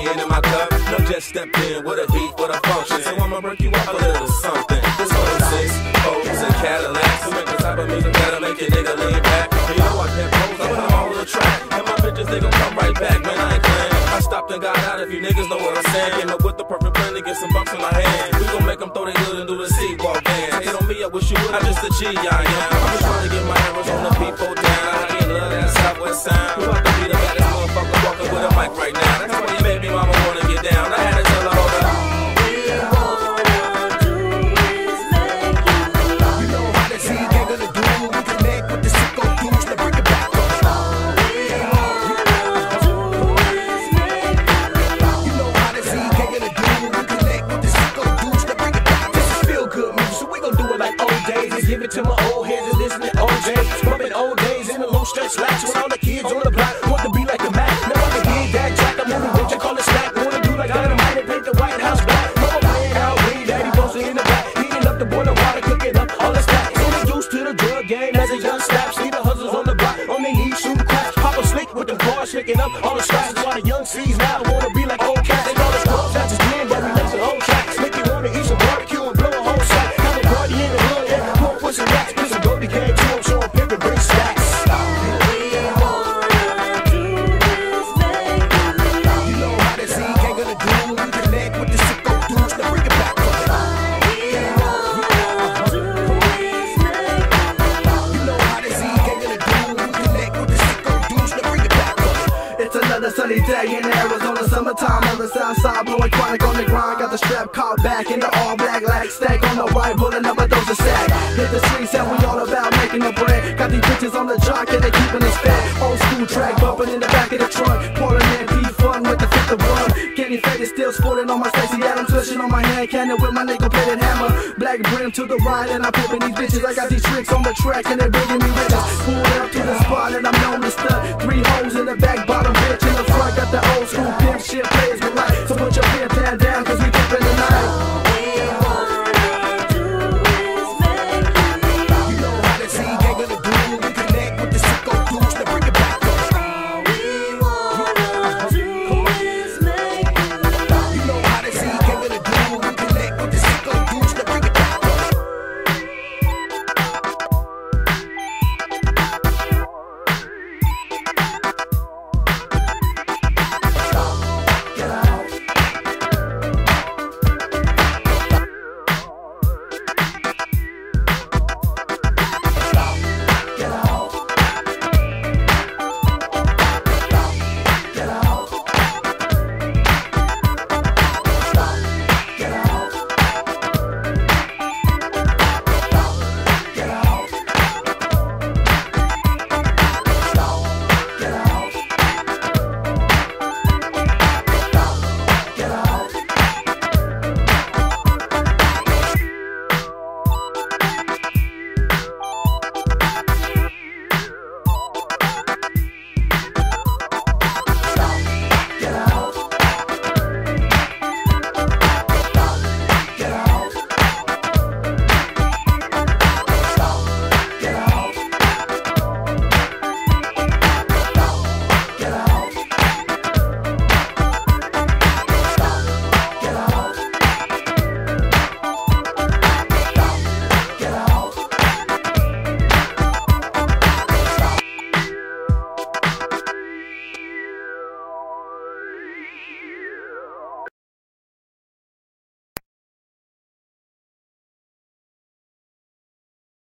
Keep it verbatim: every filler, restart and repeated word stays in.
hand in my cup. No, just stepped in with a beat, with a function. So I'ma break you off a little something. This one six, O's and Cadillacs. To make the type of music that'll make your nigga lean back. You know I can't pose, I put them all on the track. And my bitches, they gon' come right back, man, I ain't playing. I stopped and got out if you niggas know what I'm saying. Came up with the perfect plan to get some bucks in my hand. We gon' make them throw their hood and do the C-walk dance. Hate on me, I wish you would, I'm just a G, I am. I'm just trying to get my arrows on the people down. I get love that Southwest sound. Who about to be the baddest motherfucker walking with a mic right now? That's why you made me mama wanna get down. I had to tell her, hold up. Give it to my old heads and listen to O J. Bumping old days in the low stretch slacks with all the kids on the block. Want to be like a Mac. Now I can dig that jack. I'm on the road, you call it slack. Wanna do like dynamite and paint the White House black. Mama playing out weed, daddy posting in the back. Heating up the boiler water, cooking up all the stacks. Introduced to the drug game as a young snap. See the hustlers on the block, on their knees shooting crack. Papa slick with them cars, shaking up all the straps. While the young C's now wanna be like old cats. They call us clubs, that's just men, but we make some old tracks. Make you wanna eat some barbecue and blow a whole sack. Have a party in the hood, yeah, pump with some racks. Another sunny day in Arizona, summertime on the south side, blowing chronic on the grind. Got the strap caught back in the all black lag stack on the right, rolling up a dose of sack. Hit the streets and we all about making the bread. Got these bitches on the jock and they keeping us fed. Old school track bumping in the back of the trunk. Pouring in P fun with the fifth of one. Getting faded, still sporting on my Stacey Adams, swishing on my hand cannon with my nickel plated hammer. Black brim to the right and I'm pimping these bitches. I got these tricks on the track and they bringing me riches. Pulled up to the spot and I'm known to stud. Three hoes in the back, bottom bitch in the front. Got the old school pimp shit players with